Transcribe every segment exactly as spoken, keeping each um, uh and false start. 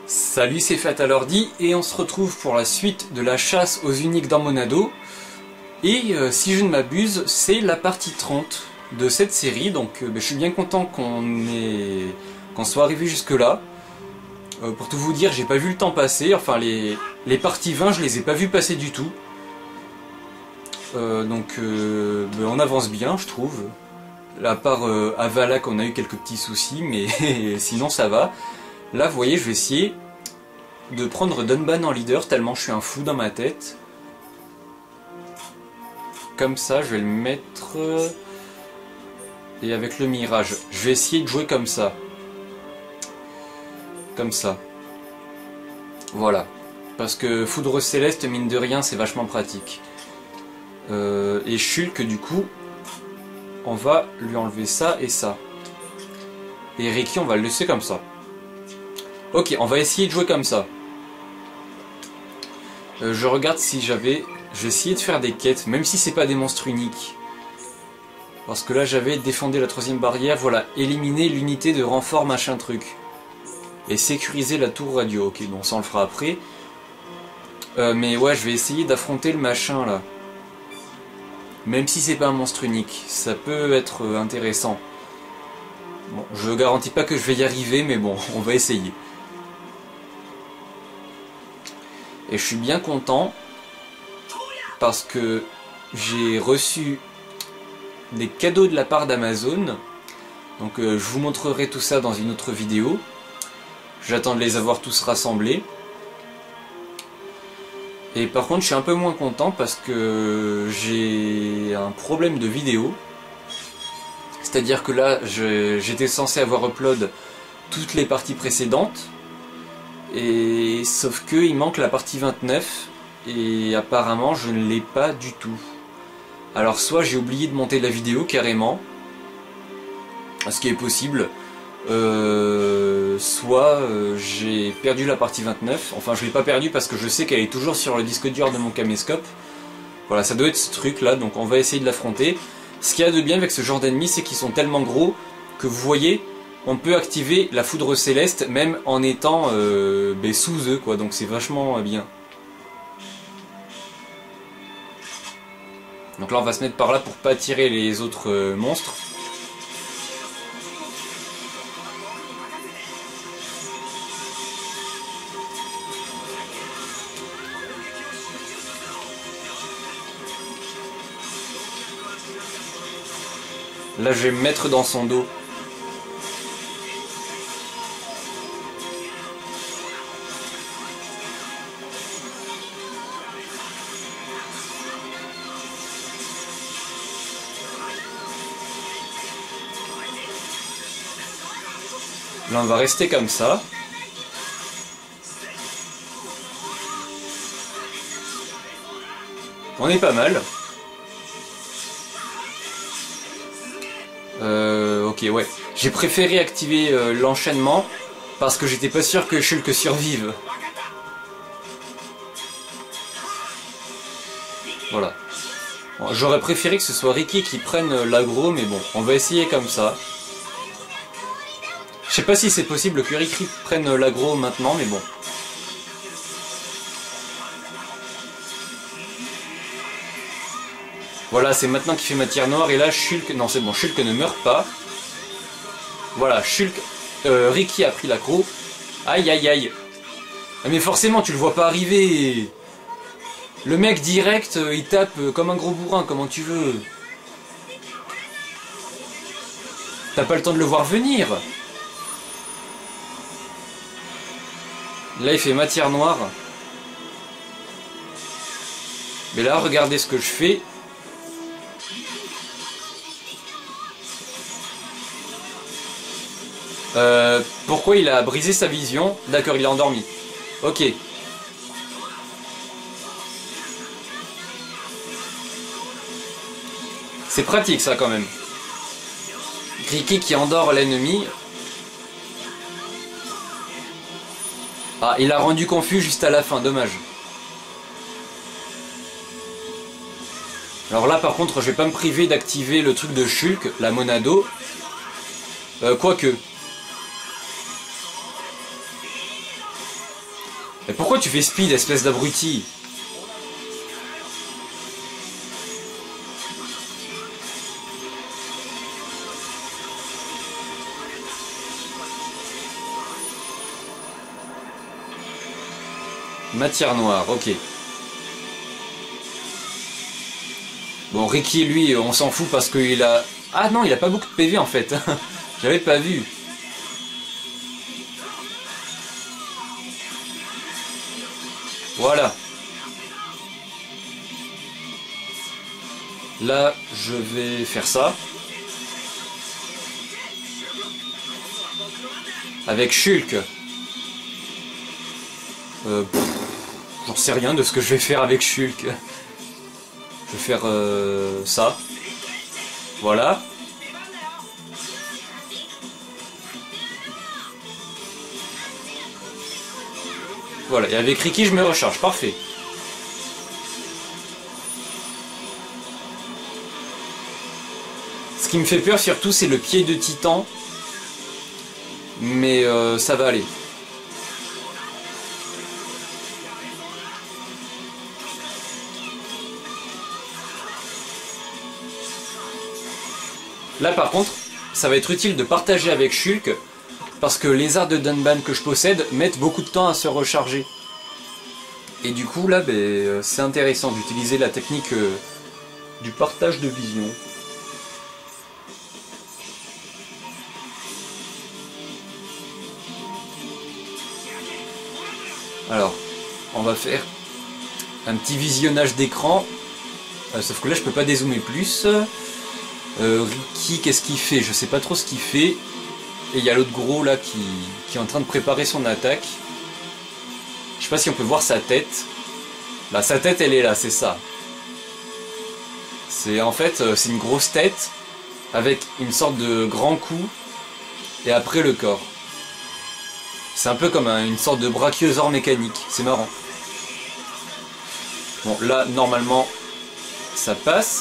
Salut, c'est Fatalordi et on se retrouve pour la suite de la chasse aux uniques dans Monado. Et euh, si je ne m'abuse, c'est la partie trente de cette série, donc euh, bah, je suis bien content qu'on ait... qu'on soit arrivé jusque là. Euh, pour tout vous dire, j'ai pas vu le temps passer, enfin les, les parties vingt je les ai pas vues passer du tout. Euh, donc euh, bah, on avance bien je trouve. À part euh, à Valak on a eu quelques petits soucis, mais sinon ça va. Là vous voyez, je vais essayer de prendre Dunban en leader tellement je suis un fou dans ma tête. Comme ça je vais le mettre... Et avec le mirage, je vais essayer de jouer comme ça. Comme ça. Voilà. Parce que Foudre Céleste, mine de rien, c'est vachement pratique. Euh, et Shulk, du coup, on va lui enlever ça et ça. Et Riki, on va le laisser comme ça. Ok, on va essayer de jouer comme ça. Euh, je regarde si j'avais... Je vais essayer de faire des quêtes, même si c'est pas des monstres uniques. Parce que là, j'avais défendu la troisième barrière, voilà, éliminer l'unité de renfort machin truc. Et sécuriser la tour radio. Ok, bon, ça on le fera après. Euh, mais ouais, je vais essayer d'affronter le machin là. Même si c'est pas un monstre unique, ça peut être intéressant. Bon, je garantis pas que je vais y arriver, mais bon, on va essayer. Et je suis bien content parce que j'ai reçu des cadeaux de la part d'Amazon. Donc euh, je vous montrerai tout ça dans une autre vidéo. J'attends de les avoir tous rassemblés. Et par contre je suis un peu moins content parce que j'ai un problème de vidéo. C'est à dire que là j'étais censé avoir upload toutes les parties précédentes. Et sauf que il manque la partie vingt-neuf. Et apparemment je ne l'ai pas du tout. Alors soit j'ai oublié de monter la vidéo carrément, ce qui est possible, euh, soit euh, j'ai perdu la partie vingt-neuf, enfin je l'ai pas perdue parce que je sais qu'elle est toujours sur le disque dur de mon caméscope. Voilà, ça doit être ce truc là, donc on va essayer de l'affronter. Ce qu'il y a de bien avec ce genre d'ennemis, c'est qu'ils sont tellement gros que vous voyez, on peut activer la foudre céleste même en étant euh, ben, sous eux, quoi, donc c'est vachement bien. Donc là on va se mettre par là pour pas attirer les autres euh, monstres. Là je vais me mettre dans son dos. Là on va rester comme ça. On est pas mal. Euh, ok, ouais. J'ai préféré activer euh, l'enchaînement parce que j'étais pas sûr que Shulk survive. Voilà. Bon, j'aurais préféré que ce soit Riki qui prenne l'aggro, mais bon, on va essayer comme ça. Je sais pas si c'est possible que Riki prenne l'aggro maintenant, mais bon. Voilà, c'est maintenant qu'il fait matière noire, et là Shulk... Non, c'est bon, Shulk ne meurt pas. Voilà, Shulk... Euh, Riki a pris l'aggro. Aïe, aïe, aïe. Mais forcément, tu le vois pas arriver. Le mec, direct, il tape comme un gros bourrin, comment tu veux. T'as pas le temps de le voir venir. Là il fait matière noire. Mais là regardez ce que je fais. Euh, pourquoi il a brisé sa vision? D'accord, il est endormi. Ok. C'est pratique ça quand même. Riki qui endort l'ennemi. Ah, il a rendu confus juste à la fin, dommage. Alors là par contre je vais pas me priver d'activer le truc de Shulk, la Monado. Euh, quoique. Mais pourquoi tu fais speed, espèce d'abruti? Matière noire, ok. Bon, Ricky, lui, on s'en fout parce qu'il a... Ah non, il a pas beaucoup de P V en fait. J'avais pas vu. Voilà. Là, je vais faire ça. Avec Shulk. Euh, J'en sais rien de ce que je vais faire avec Shulk. Je vais faire euh, ça. Voilà. Voilà, et avec Ricky je me recharge, parfait. Ce qui me fait peur surtout c'est le pied de titan. Mais euh, ça va aller. Là par contre, ça va être utile de partager avec Shulk, parce que les arts de Dunban que je possède mettent beaucoup de temps à se recharger. Et du coup là, ben, c'est intéressant d'utiliser la technique euh, du partage de vision. Alors, on va faire un petit visionnage d'écran, euh, sauf que là je peux pas dézoomer plus. Euh, Ricky, qu'est-ce qu'il fait? Je sais pas trop ce qu'il fait. Et il y a l'autre gros là qui, qui est en train de préparer son attaque. Je sais pas si on peut voir sa tête. Là, sa tête elle est là, c'est ça. C'est en fait, c'est une grosse tête avec une sorte de grand cou et après le corps. C'est un peu comme un, une sorte de brachiosaure mécanique, c'est marrant. Bon là, normalement, ça passe.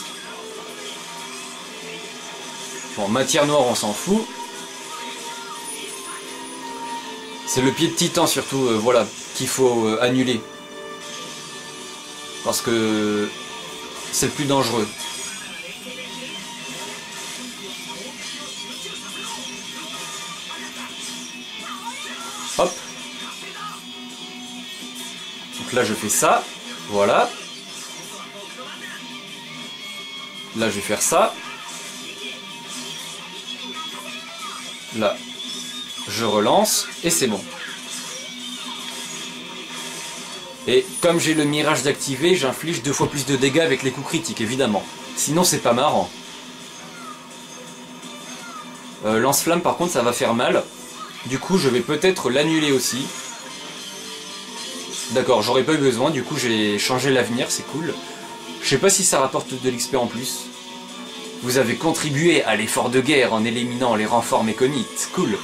Bon, matière noire, on s'en fout. C'est le pied de titan surtout, euh, voilà, qu'il faut euh, annuler. Parce que c'est le plus dangereux. Hop. Donc là je fais ça, voilà. Là je vais faire ça. Là, je relance et c'est bon. Et comme j'ai le mirage d'activer, j'inflige deux fois plus de dégâts avec les coups critiques, évidemment. Sinon, c'est pas marrant. Euh, lance-flamme, par contre, ça va faire mal. Du coup, je vais peut-être l'annuler aussi. D'accord, j'aurais pas eu besoin. Du coup, j'ai changé l'avenir, c'est cool. Je sais pas si ça rapporte de l'X P en plus. Vous avez contribué à l'effort de guerre en éliminant les renforts méconites. Cool.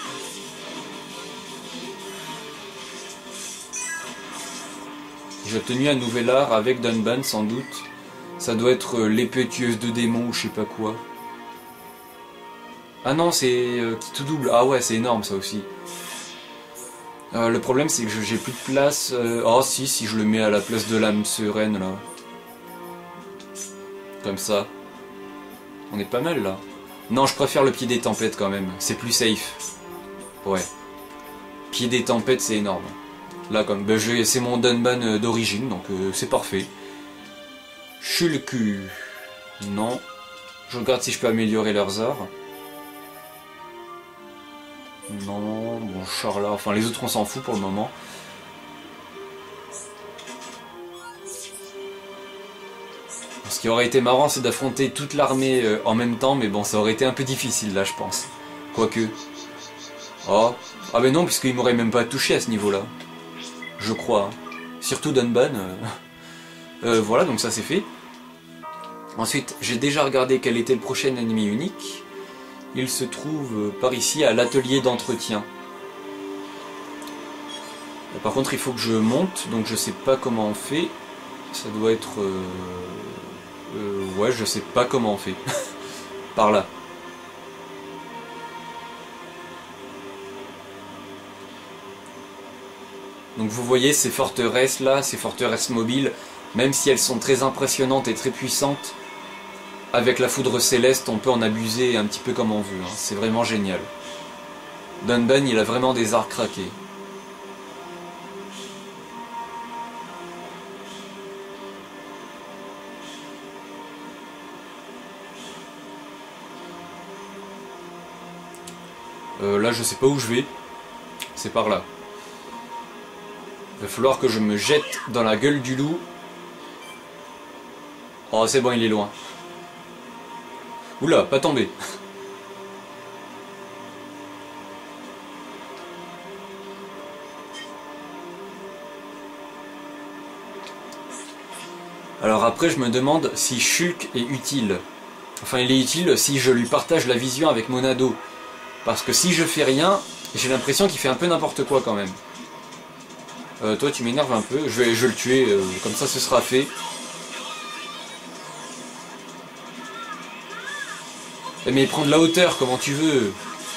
J'ai obtenu un nouvel art avec Dunban sans doute. Ça doit être l'épée tueuse de démons ou je sais pas quoi. Ah non, c'est euh, qui tout double. Ah ouais, c'est énorme ça aussi. Euh, le problème c'est que j'ai plus de place. Euh... Oh si, si je le mets à la place de l'âme sereine là. Comme ça. On est pas mal là. Non, je préfère le pied des tempêtes quand même. C'est plus safe. Ouais. Pied des tempêtes, c'est énorme. Là, comme ben, c'est mon Dunban d'origine, donc euh, c'est parfait. Shulk. Non. Je regarde si je peux améliorer leurs arts. Non. Bon, Charla. Enfin, les autres, on s'en fout pour le moment. Ce qui aurait été marrant, c'est d'affronter toute l'armée euh, en même temps, mais bon, ça aurait été un peu difficile là, je pense. Quoique. Oh. Ah ben non, puisqu'il m'aurait même pas touché à ce niveau-là. Je crois. Surtout Dunban. Euh... euh, voilà, donc ça c'est fait. Ensuite, j'ai déjà regardé quel était le prochain ennemi unique. Il se trouve euh, par ici à l'atelier d'entretien. Par contre, il faut que je monte, donc je sais pas comment on fait. Ça doit être... Euh... Euh, ouais, je sais pas comment on fait. Par là. Donc vous voyez ces forteresses là, ces forteresses mobiles, même si elles sont très impressionnantes et très puissantes, avec la foudre céleste on peut en abuser un petit peu comme on veut, hein. C'est vraiment génial. Dunban il a vraiment des arts craqués. Euh, là je sais pas où je vais, c'est par là. Il va falloir que je me jette dans la gueule du loup. Oh c'est bon, il est loin. Oula, pas tombé. Alors après je me demande si Shulk est utile. Enfin il est utile si je lui partage la vision avec Monado. Parce que si je fais rien, j'ai l'impression qu'il fait un peu n'importe quoi quand même. Euh, toi tu m'énerves un peu, je vais, je vais le tuer, euh, comme ça ce sera fait. Mais prends de la hauteur, comment tu veux.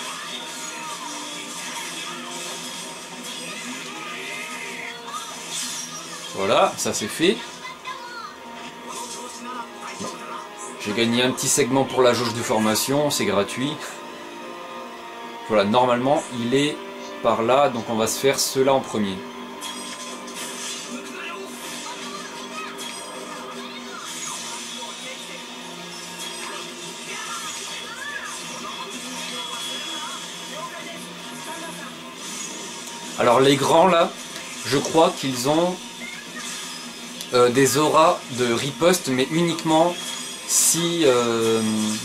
Voilà, ça c'est fait. Bon. J'ai gagné un petit segment pour la jauge de formation, c'est gratuit. Voilà, normalement il est par là, donc on va se faire ceux-là en premier. Alors les grands là, je crois qu'ils ont euh, des auras de riposte, mais uniquement si... Euh...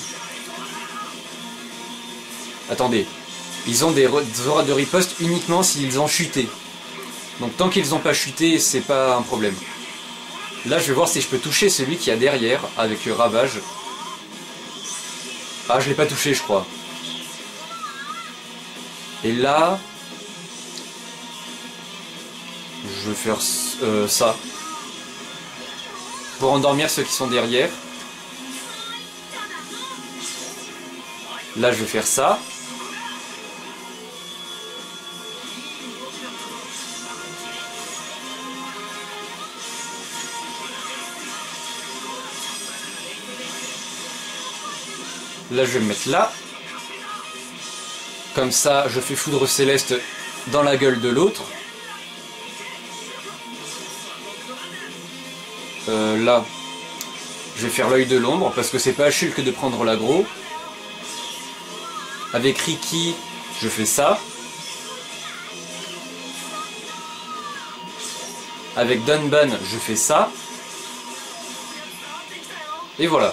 Attendez, ils ont des, des auras de riposte uniquement s'ils ont chuté. Donc tant qu'ils n'ont pas chuté, c'est pas un problème. Là je vais voir si je peux toucher celui qui a derrière avec le ravage. Ah je l'ai pas touché je crois. Et là... Je vais faire euh, ça. Pour endormir ceux qui sont derrière. Là je vais faire ça. Là je vais me mettre là. Comme ça je fais foudre céleste dans la gueule de l'autre. Euh, là, je vais faire l'œil de l'ombre parce que c'est pas à Shulk de prendre l'aggro. Avec Ricky, je fais ça. Avec Dunban, je fais ça. Et voilà.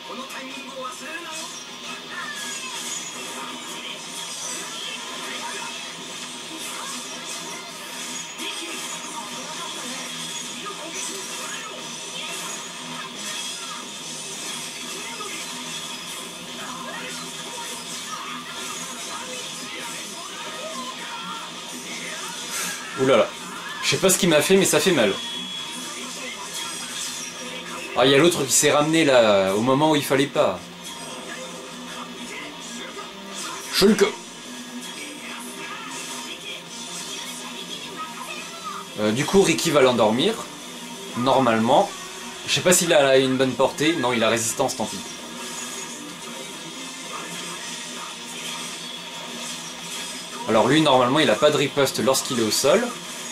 Oulala, je sais pas ce qu'il m'a fait mais ça fait mal. Ah il y a l'autre qui s'est ramené là au moment où il fallait pas. Shulk. euh, Du coup Ricky va l'endormir. Normalement. Je sais pas s'il a une bonne portée. Non il a résistance tant pis. Alors lui normalement il a pas de riposte lorsqu'il est au sol.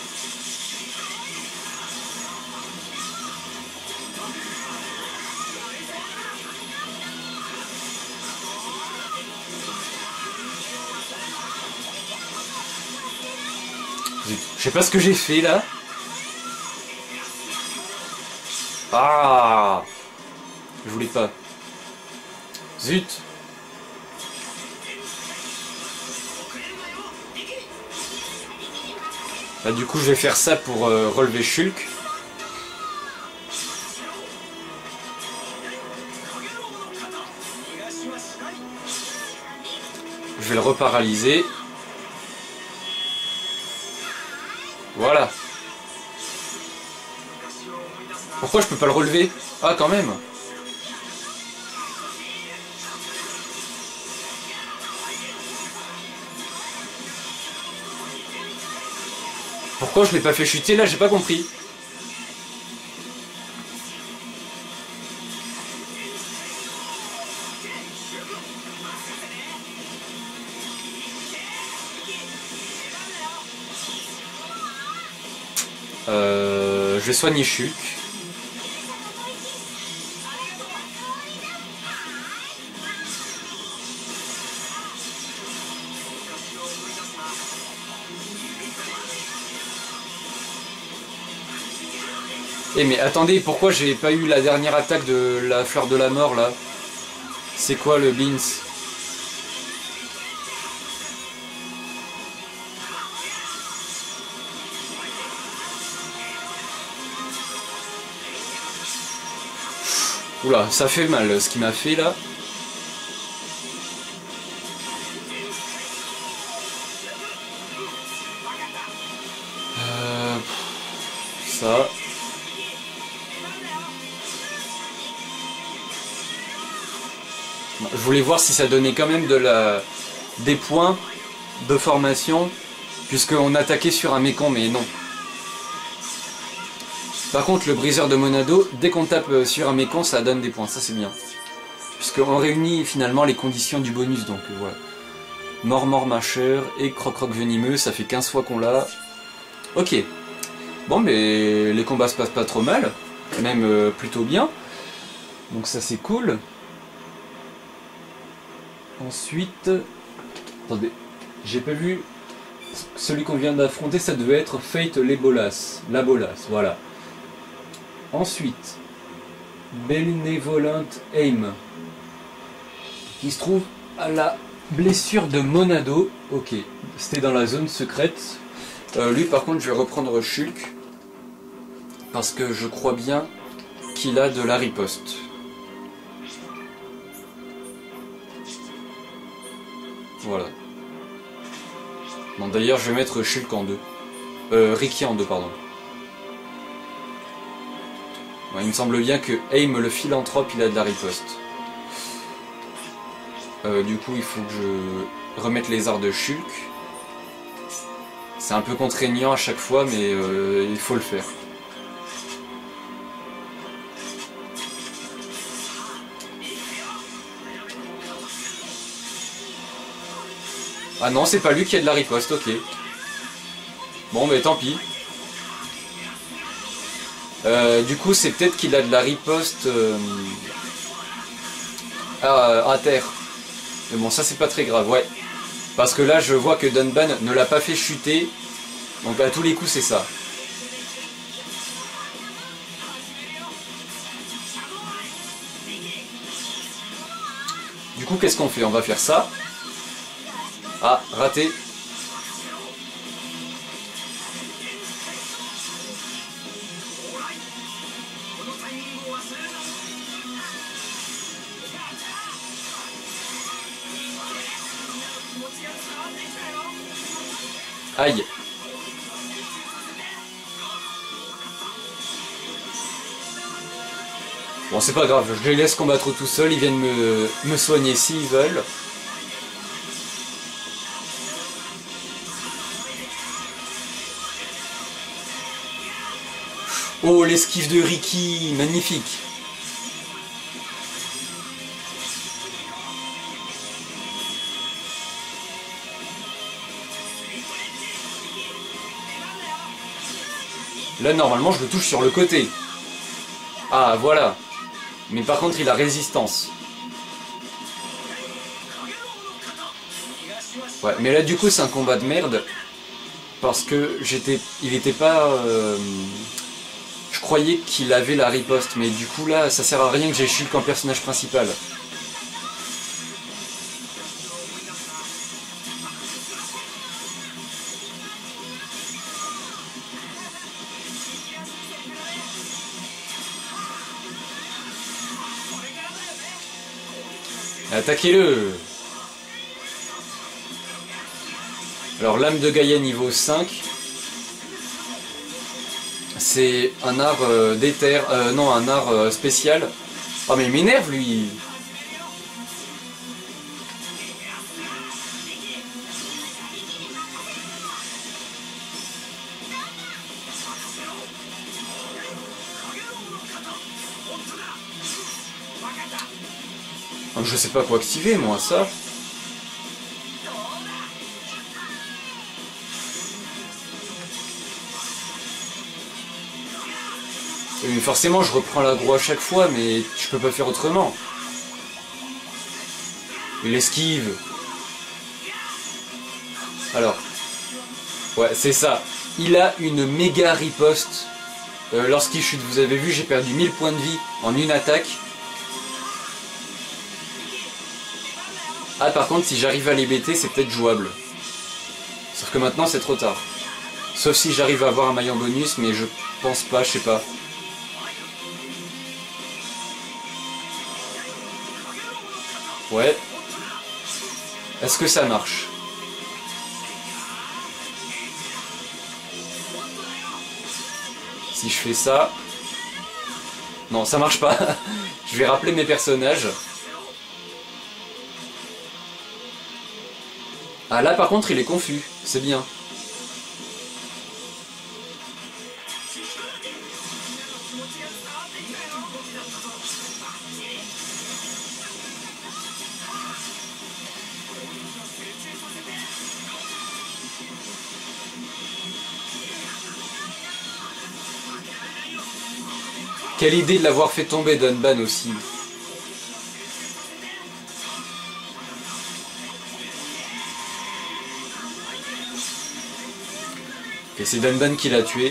Je sais pas ce que j'ai fait là. Ah, je voulais pas. Zut. Bah, du coup je vais faire ça pour euh, relever Shulk. Je vais le reparalyser. Voilà. Pourquoi je peux pas le relever? Ah quand même. Pourquoi je l'ai pas fait chuter là, j'ai pas compris. Euh, je vais soigner Shulk. Eh mais attendez, pourquoi j'ai pas eu la dernière attaque de la fleur de la mort là? C'est quoi le Beans? Oula, ça fait mal ce qu'il m'a fait là. Euh, ça. Je voulais voir si ça donnait quand même de la... des points de formation, puisqu'on attaquait sur un mécon, mais non. Par contre, le briseur de Monado, dès qu'on tape sur un mécon, ça donne des points, ça c'est bien. Puisqu'on réunit finalement les conditions du bonus, donc euh, voilà. Mort, mort, mâcheur et croc-croc venimeux, ça fait quinze fois qu'on l'a. Ok. Bon, mais les combats se passent pas trop mal, même euh, plutôt bien. Donc ça c'est cool. Ensuite... Attendez, j'ai pas vu... Celui qu'on vient d'affronter, ça devait être Fate Lebolas. La Bolas, voilà. Ensuite, Benevolent Aim, qui se trouve à la blessure de Monado. Ok, c'était dans la zone secrète. Euh, lui par contre je vais reprendre Shulk, parce que je crois bien qu'il a de la riposte. Voilà. Bon, d'ailleurs je vais mettre Shulk en deux. Euh, Ricky en deux, pardon. Ouais, il me semble bien que Aim le philanthrope il a de la riposte. Euh, du coup il faut que je remette les arts de Shulk. C'est un peu contraignant à chaque fois, mais euh, il faut le faire. Ah non, c'est pas lui qui a de la riposte, ok. Bon, mais tant pis. Euh, du coup, c'est peut-être qu'il a de la riposte euh, à, à terre. Mais bon, ça c'est pas très grave, ouais. Parce que là, je vois que Dunban ne l'a pas fait chuter. Donc à tous les coups, c'est ça. Du coup, qu'est-ce qu'on fait? On va faire ça. Ah, raté. Aïe. Bon, c'est pas grave, je les laisse combattre tout seuls, ils viennent me, me soigner s'ils veulent. Oh, l'esquive de Ricky, magnifique. Là, normalement, je le touche sur le côté. Ah, voilà. Mais par contre, il a résistance. Ouais, mais là, du coup, c'est un combat de merde. Parce que j'étais... Il était pas... Euh... Je croyais qu'il avait la riposte. Mais du coup, là, ça sert à rien que j'ai Shulk en personnage principal. Attaquez-le! Alors, l'âme de Gaïa niveau cinq. C'est un art euh, d'éther. Euh, non, un art euh, spécial. Oh, mais il m'énerve, lui! Je sais pas quoi activer, moi, ça. Et forcément, je reprends l'aggro à chaque fois, mais je peux pas faire autrement. Il esquive. Alors. Ouais, c'est ça. Il a une méga riposte. Euh, Lorsqu'il chute, vous avez vu, j'ai perdu mille points de vie en une attaque. Ah, par contre, si j'arrive à les bêter, c'est peut-être jouable. Sauf que maintenant, c'est trop tard. Sauf si j'arrive à avoir un maillon bonus, mais je pense pas, je sais pas. Ouais. Est-ce que ça marche? Si je fais ça... Non, ça marche pas. Je vais rappeler mes personnages. Ah là par contre il est confus, c'est bien. Quelle idée de l'avoir fait tomber Dunban aussi. Et c'est Dunban qui l'a tué.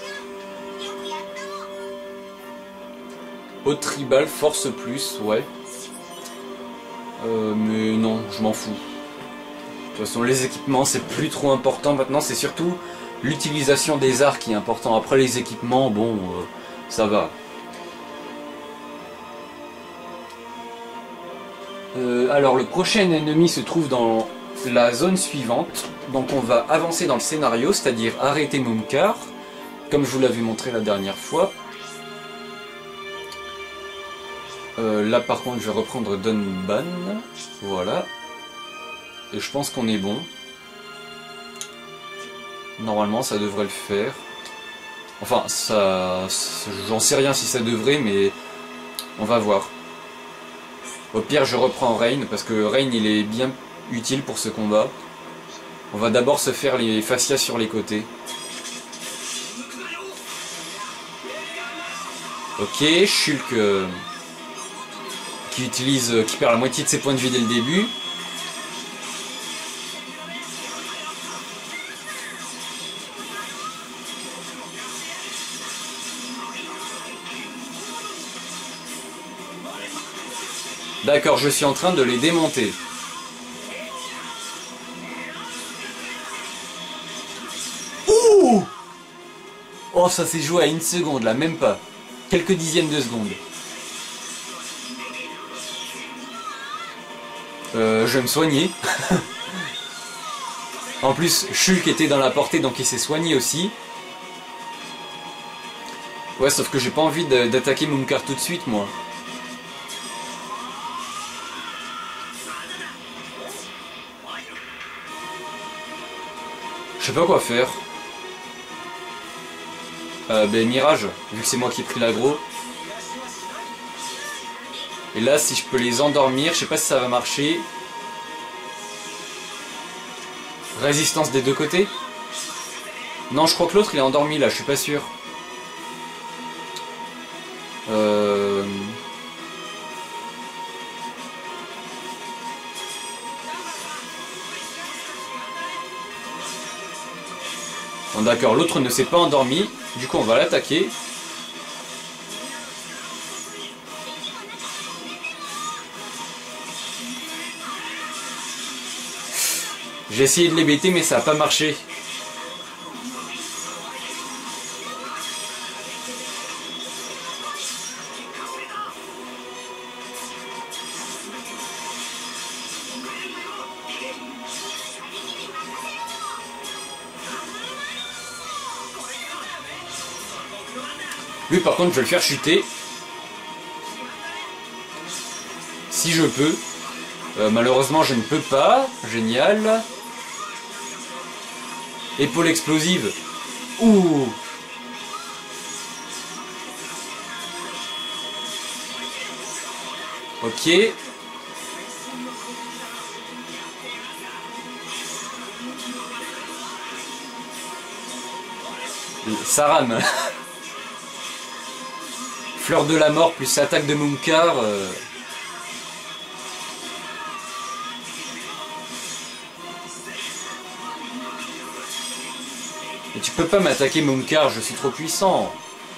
Haute tribal, force plus, ouais. Euh, mais non, je m'en fous. De toute façon, les équipements, c'est plus trop important maintenant. C'est surtout l'utilisation des arts qui est important. Après, les équipements, bon, euh, ça va. Euh, alors, le prochain ennemi se trouve dans la zone suivante. Donc, on va avancer dans le scénario, c'est-à-dire arrêter Munkar, comme je vous l'avais montré la dernière fois. Euh, là, par contre, je vais reprendre Dunban. Voilà. Et je pense qu'on est bon. Normalement, ça devrait le faire. Enfin, ça, j'en sais rien si ça devrait, mais on va voir. Au pire, je reprends Rain, parce que Rain, il est bien utile pour ce combat. On va d'abord se faire les fascias sur les côtés. Ok, Shulk euh, qui utilise, euh, qui perd la moitié de ses points de vie dès le début. D'accord, je suis en train de les démonter. Ouh! Oh, ça s'est joué à une seconde, là, même pas. Quelques dixièmes de seconde. Euh, je vais me soigner. En plus, Shulk était dans la portée, donc il s'est soigné aussi. Ouais, sauf que j'ai pas envie d'attaquer Munkar tout de suite, moi. Je sais pas quoi faire. Euh, ben Mirage, vu que c'est moi qui ai pris l'aggro. Et là, si je peux les endormir, je sais pas si ça va marcher. Résistance des deux côtés? Non, je crois que l'autre il est endormi là, je suis pas sûr. Euh... Bon d'accord, l'autre ne s'est pas endormi, du coup on va l'attaquer. J'ai essayé de les bêter mais ça n'a pas marché. Lui par contre je vais le faire chuter. Si je peux. Euh, malheureusement je ne peux pas. Génial. Épaule explosive. Ouh. Ok. Ça rame. Fleur de la mort plus attaque de Munkar. Euh... Et tu peux pas m'attaquer Munkar, je suis trop puissant.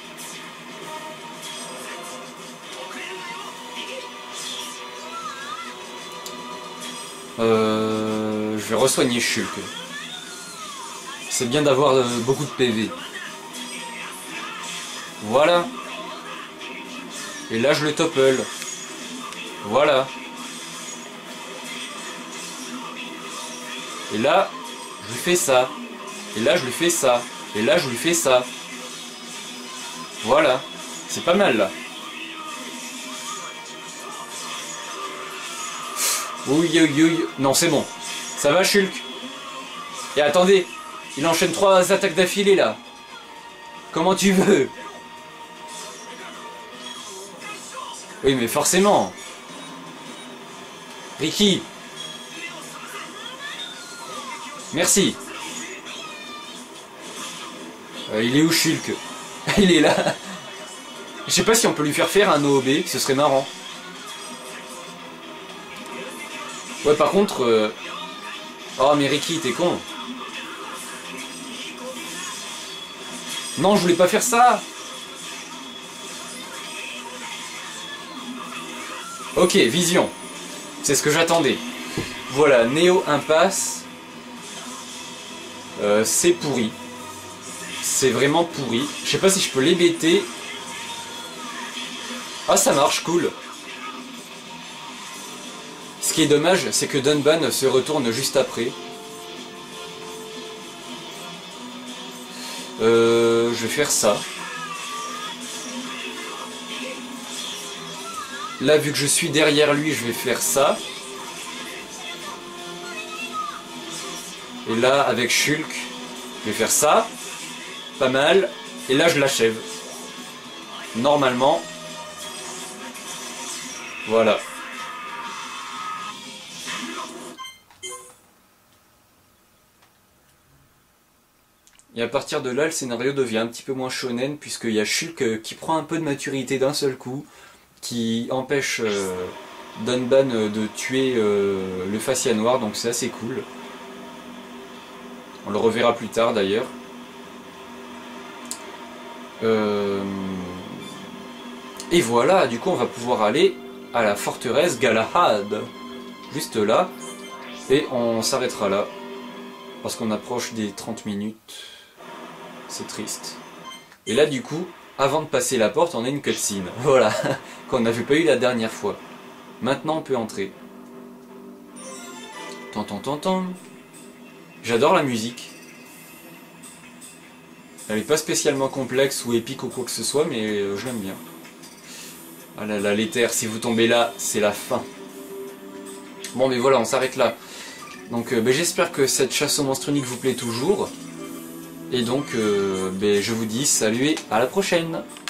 Euh... Je vais re-soigner Shulk. C'est bien d'avoir euh, beaucoup de P V. Voilà. Et là je le topple. Voilà. Et là, je lui fais ça. Et là je lui fais ça. Et là je lui fais ça. Voilà. C'est pas mal là. Oui, oui, oui. Non, c'est bon. Ça va, Shulk? Et attendez, il enchaîne trois attaques d'affilée là. Comment tu veux? Oui, mais forcément. Ricky. Merci. Euh, il est où Shulk? Il est là. Je sais pas si on peut lui faire faire un O O B, ce serait marrant. Ouais, par contre... Euh... Oh, mais Ricky, t'es con. Non, je voulais pas faire ça. Ok, vision. C'est ce que j'attendais. Voilà, Néo Impasse. Euh, c'est pourri. C'est vraiment pourri. Je sais pas si je peux l'hébêter. Ah, ça marche, cool. Ce qui est dommage, c'est que Dunban se retourne juste après. Euh, je vais faire ça. Là, vu que je suis derrière lui, je vais faire ça. Et là, avec Shulk, je vais faire ça. Pas mal. Et là, je l'achève. Normalement. Voilà. Et à partir de là, le scénario devient un petit peu moins shonen, puisqu'il y a Shulk qui prend un peu de maturité d'un seul coup, qui empêche euh, Dunban de tuer euh, le Fascia Noir, donc c'est assez cool. On le reverra plus tard d'ailleurs. Euh... Et voilà, du coup on va pouvoir aller à la forteresse Galahad, juste là, et on s'arrêtera là, parce qu'on approche des trente minutes. C'est triste. Et là du coup, avant de passer la porte, on a une cutscene. Voilà, qu'on n'avait pas eu la dernière fois. Maintenant on peut entrer. Tant tant tant tant. J'adore la musique. Elle n'est pas spécialement complexe ou épique ou quoi que ce soit, mais euh, je l'aime bien. Ah là là, l'éther, si vous tombez là, c'est la fin. Bon mais voilà, on s'arrête là. Donc euh, ben, j'espère que cette chasse aux monstres uniques vous plaît toujours. Et donc, euh, ben, je vous dis salut et à la prochaine.